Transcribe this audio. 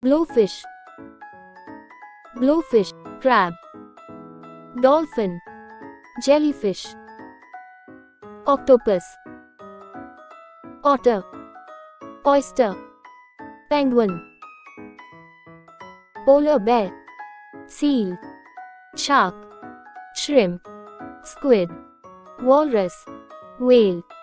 Blowfish, blowfish, crab. Dolphin, jellyfish. Octopus, otter, oyster. Penguin, polar bear, seal, shark, shrimp, squid, walrus, whale.